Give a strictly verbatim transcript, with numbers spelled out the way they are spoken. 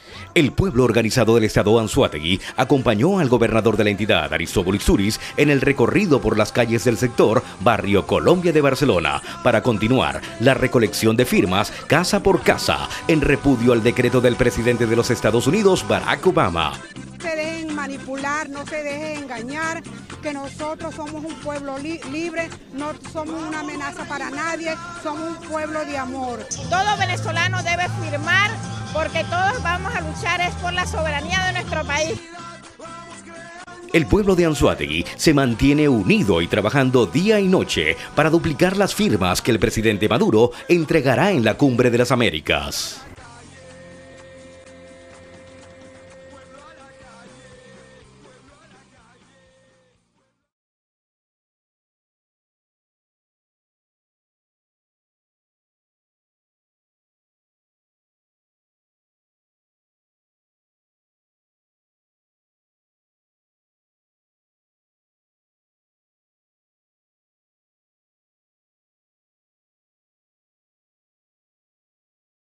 El pueblo organizado del estado Anzoátegui acompañó al gobernador de la entidad, Aristóbulo Ixuris, en el recorrido por las calles del sector Barrio Colombia de Barcelona para continuar la recolección de firmas casa por casa en repudio al decreto del presidente de los Estados Unidos, Barack Obama. No se dejen manipular, no se dejen engañar, que nosotros somos un pueblo li libre, no somos una amenaza para nadie, somos un pueblo de amor. Todo venezolano debe firmar porque todos vamos a luchar es por la soberanía de nuestro país. El pueblo de Anzoátegui se mantiene unido y trabajando día y noche para duplicar las firmas que el presidente Maduro entregará en la Cumbre de las Américas.